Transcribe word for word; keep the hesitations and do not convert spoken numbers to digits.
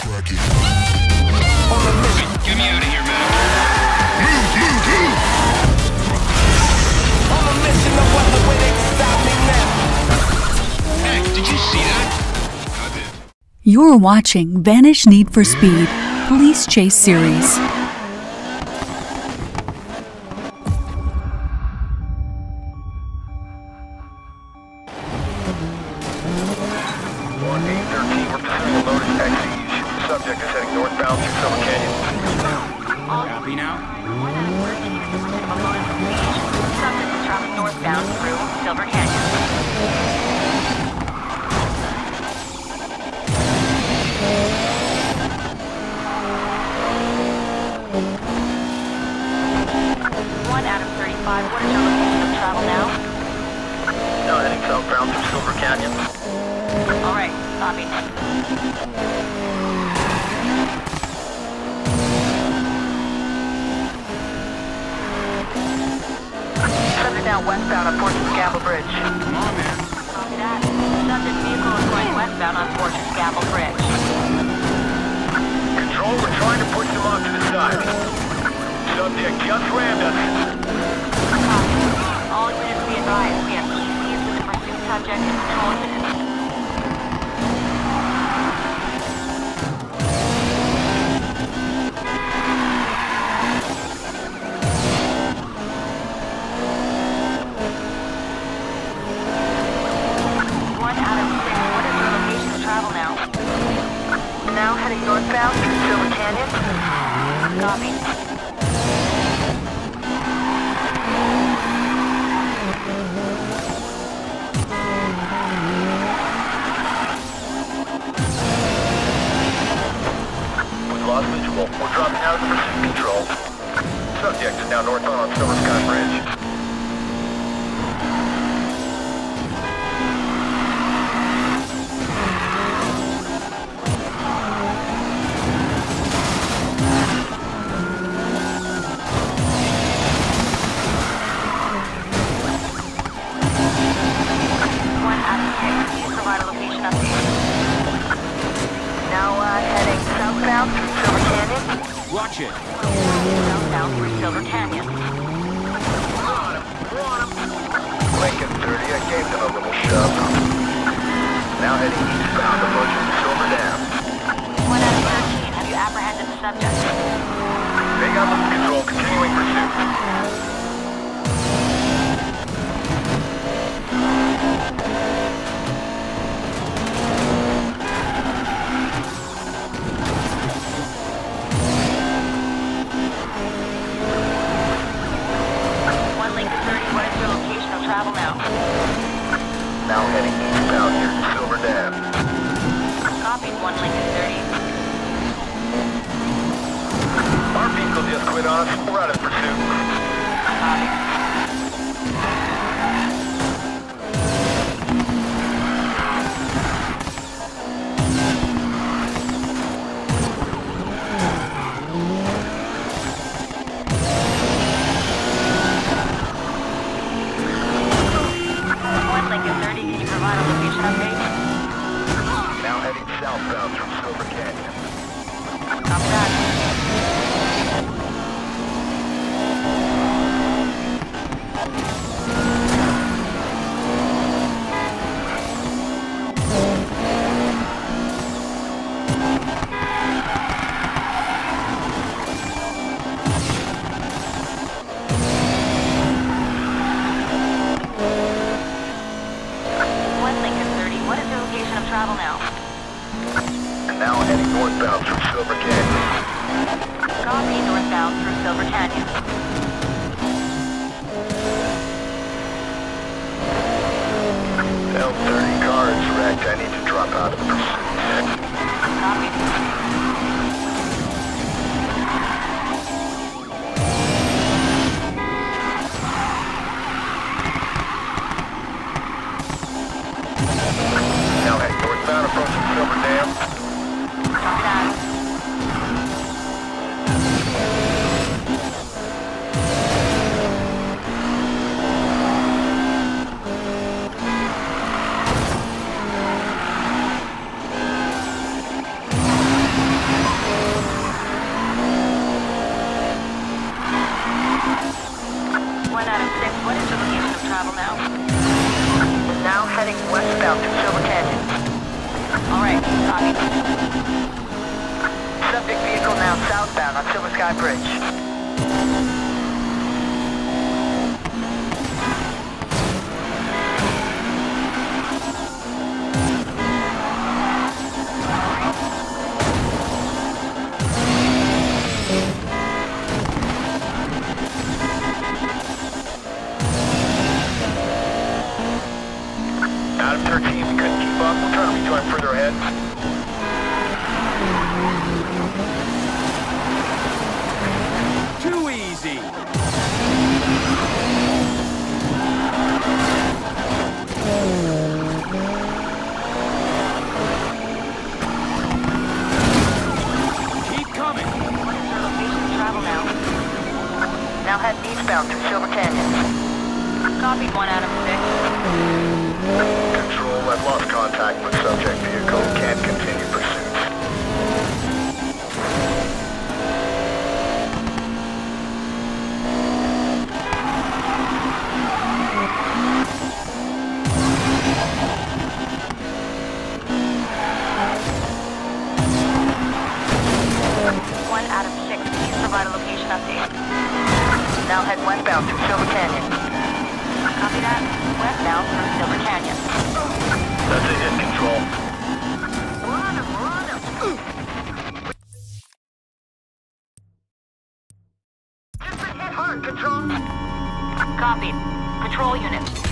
crack it. On a mission. Get me out of here, man. Move, move, move! On a mission, no other way they can stop me now. Hey, did you see that? I did. You're watching Vanish Need for Speed Police Chase Series. one eight thirteen, we're pursuing a loaded X E U. The subject is heading northbound through Silver Canyon. Copy now? Subject is traveling northbound through Silver Canyon. One Adam thirty-five, what is your location of travel now? Now heading southbound through Silver Canyon. All right, copy. Subject now westbound on Fortune Gamble Bridge. Come on, man. Copy that. Subject vehicle is going westbound on Fortune Gamble Bridge. Control, we're trying to push them off to the side. Subject just rammed us. Copy. All units be advised. We have E Cs with the pursuit subject and control units. One out of six. What is your location of travel now? Now heading northbound through Silver Canyon. Copy. We've lost visual. We're dropping out of the pursuit control. Subject is now northbound on Silver Sky Bridge. One out of six. Please provide a location update. Now uh, heading southbound through Silver Canyon. Watch it. Southbound through Silver Canyon. Lincoln thirty, I gave them a little shove. Now heading eastbound, approaching Silver Dam. One out of thirteen. Have you apprehended the subject? They got them control, continuing pursuit. One Lincoln thirty. What is your location of travel now? Now heading eastbound near Silver Dam. Copied. One Lincoln thirty. Our vehicle just quit on us. We're out of pursuit. Copy. One Lincoln thirty. Can you provide a location update? Now heading southbound through Silver Canyon. Copy that. One Lincoln thirty. What is your location of travel now? And now heading northbound through Silver Canyon. Copy. Northbound through Silver Canyon. L thirty car is wrecked. I need to drop out of the pursuit. Copy. Now heading northbound, approaching Silver Dam. Copy that. Sky Bridge. Adam thirteen, we couldn't keep up. We'll try to rejoin further ahead. Too easy. Keep coming. Your location to travel now. Now head eastbound through Silver Canyon. Copied one out of six. Control, I've lost contact with subject vehicle. Can't continue pursuit. One out of six. Please provide a location update. Now head westbound through Silver Canyon. Copy that. Westbound through Silver Canyon. That's a hit, Control. Run him, run him. Just been hit hard, Control. Copied. Patrol units.